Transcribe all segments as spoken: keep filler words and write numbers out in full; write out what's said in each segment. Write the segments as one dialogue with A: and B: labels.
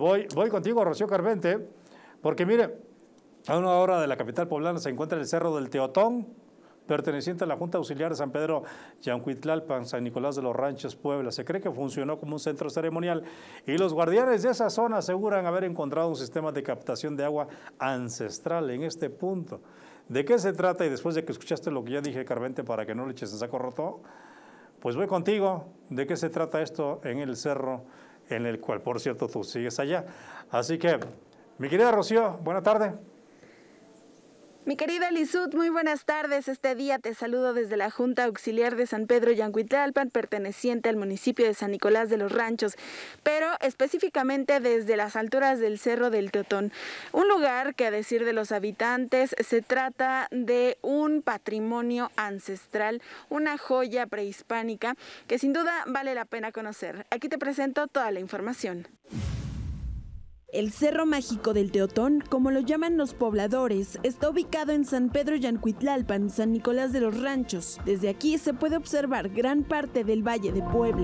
A: Voy, voy contigo, Rocío Carvente, porque mire, a una hora de la capital poblana se encuentra el Cerro del Teotón, perteneciente a la Junta Auxiliar de San Pedro Yancuitlalpan, San Nicolás de los Ranchos, Puebla. Se cree que funcionó como un centro ceremonial y los guardianes de esa zona aseguran haber encontrado un sistema de captación de agua ancestral en este punto. ¿De qué se trata? Y después de que escuchaste lo que ya dije, Carvente, para que no le eches en saco roto, pues voy contigo. ¿De qué se trata esto en el cerro, en el cual, por cierto, tú sigues allá? Así que, mi querida Rocío, buena tarde.
B: Mi querida Lizut, muy buenas tardes. Este día te saludo desde la Junta Auxiliar de San Pedro Yancuitlalpan, perteneciente al municipio de San Nicolás de los Ranchos, pero específicamente desde las alturas del Cerro del Teotón. Un lugar que, a decir de los habitantes, se trata de un patrimonio ancestral, una joya prehispánica que sin duda vale la pena conocer. Aquí te presento toda la información. El Cerro Mágico del Teotón, como lo llaman los pobladores, está ubicado en San Pedro Yancuitlalpan, San Nicolás de los Ranchos. Desde aquí se puede observar gran parte del Valle de Puebla.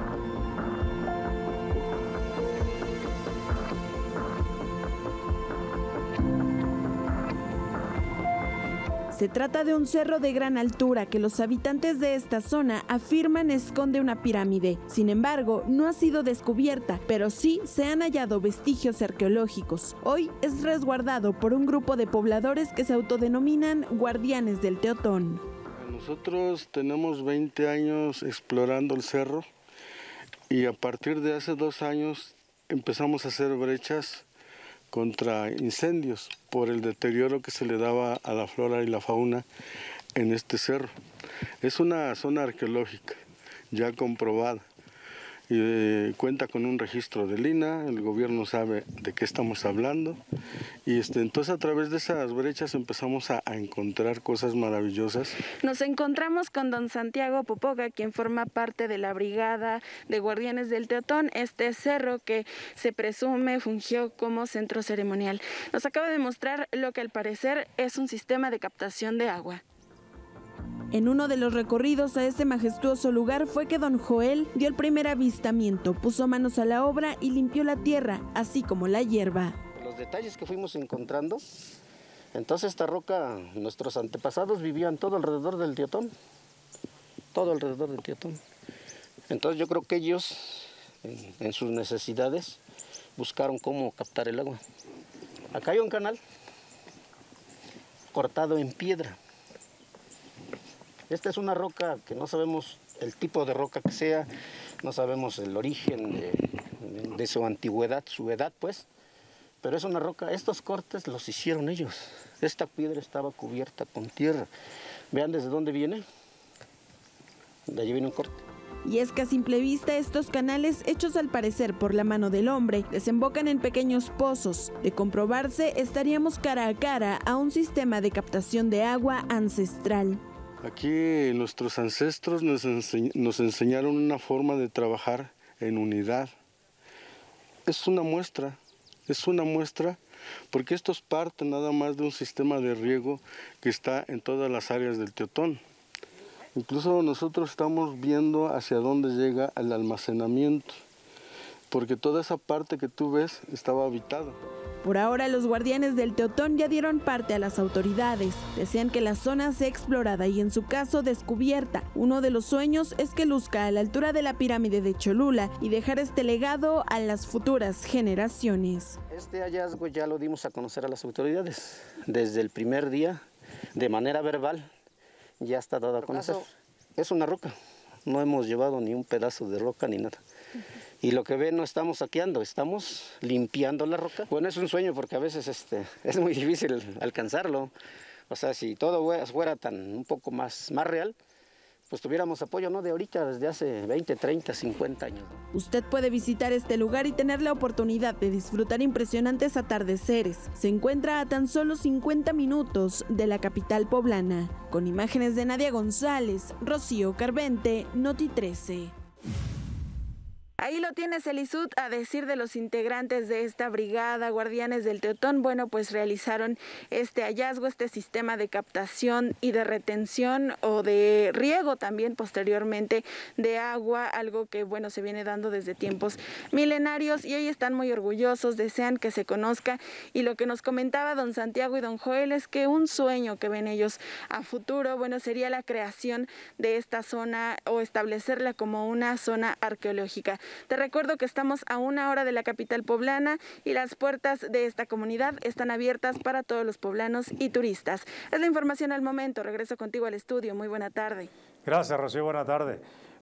B: Se trata de un cerro de gran altura que los habitantes de esta zona afirman esconde una pirámide. Sin embargo, no ha sido descubierta, pero sí se han hallado vestigios arqueológicos. Hoy es resguardado por un grupo de pobladores que se autodenominan guardianes del Teotón.
C: Nosotros tenemos veinte años explorando el cerro y a partir de hace dos años empezamos a hacer brechas contra incendios por el deterioro que se le daba a la flora y la fauna en este cerro. Es una zona arqueológica ya comprobada y eh, cuenta con un registro del I N A, el gobierno sabe de qué estamos hablando y este, entonces a través de esas brechas empezamos a, a encontrar cosas maravillosas.
B: Nos encontramos con don Santiago Popoca, quien forma parte de la brigada de guardianes del Teotón, este cerro que se presume fungió como centro ceremonial. Nos acaba de mostrar lo que al parecer es un sistema de captación de agua. En uno de los recorridos a este majestuoso lugar fue que don Joel dio el primer avistamiento, puso manos a la obra y limpió la tierra, así como la hierba.
D: Los detalles que fuimos encontrando, entonces esta roca, nuestros antepasados vivían todo alrededor del Teotón, todo alrededor del Teotón. Entonces yo creo que ellos, en, en sus necesidades, buscaron cómo captar el agua. Acá hay un canal cortado en piedra. Esta es una roca que no sabemos el tipo de roca que sea, no sabemos el origen de, de su antigüedad, su edad pues, pero es una roca, estos cortes los hicieron ellos. Esta piedra estaba cubierta con tierra. Vean desde dónde viene, de allí viene un corte.
B: Y es que a simple vista estos canales, hechos al parecer por la mano del hombre, desembocan en pequeños pozos. De comprobarse, estaríamos cara a cara a un sistema de captación de agua ancestral.
C: Aquí nuestros ancestros nos, ense nos enseñaron una forma de trabajar en unidad. Es una muestra, es una muestra porque esto es parte nada más de un sistema de riego que está en todas las áreas del Teotón. Incluso nosotros estamos viendo hacia dónde llega el almacenamiento, porque toda esa parte que tú ves estaba habitada.
B: Por ahora los guardianes del Teotón ya dieron parte a las autoridades. Desean que la zona sea explorada y en su caso descubierta. Uno de los sueños es que luzca a la altura de la pirámide de Cholula y dejar este legado a las futuras generaciones.
D: Este hallazgo ya lo dimos a conocer a las autoridades. Desde el primer día, de manera verbal, ya está dado a conocer. Es una roca. No hemos llevado ni un pedazo de roca ni nada. Y lo que ven, no estamos saqueando, estamos limpiando la roca. Bueno, es un sueño porque a veces este, es muy difícil alcanzarlo. O sea, si todo fuera tan un poco más, más real, pues tuviéramos apoyo, ¿no? De ahorita, desde hace veinte, treinta, cincuenta años.
B: Usted puede visitar este lugar y tener la oportunidad de disfrutar impresionantes atardeceres. Se encuentra a tan solo cincuenta minutos de la capital poblana. Con imágenes de Nadia González, Rocío Carvente, Noti trece. Ahí lo tienes, Elisud, a decir de los integrantes de esta brigada, Guardianes del Teotón, bueno, pues realizaron este hallazgo, este sistema de captación y de retención o de riego también posteriormente de agua, algo que, bueno, se viene dando desde tiempos milenarios y hoy están muy orgullosos, desean que se conozca y lo que nos comentaba don Santiago y don Joel es que un sueño que ven ellos a futuro, bueno, sería la creación de esta zona o establecerla como una zona arqueológica. Te recuerdo que estamos a una hora de la capital poblana y las puertas de esta comunidad están abiertas para todos los poblanos y turistas. Es la información al momento. Regreso contigo al estudio. Muy buena tarde.
A: Gracias, Rocío. Buena tarde.